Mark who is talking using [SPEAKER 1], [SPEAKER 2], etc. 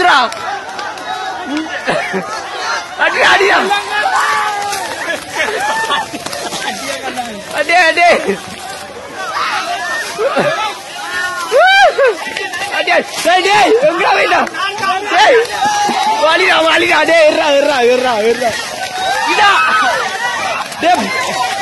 [SPEAKER 1] பாத்துடா. அடி அடியா அடே அடே அடே டேய் எங்கடா வேண்டா டேய் வாலிடா வாலிடா டேய் இருடா இருடா இருடா இருடா இதா டேய்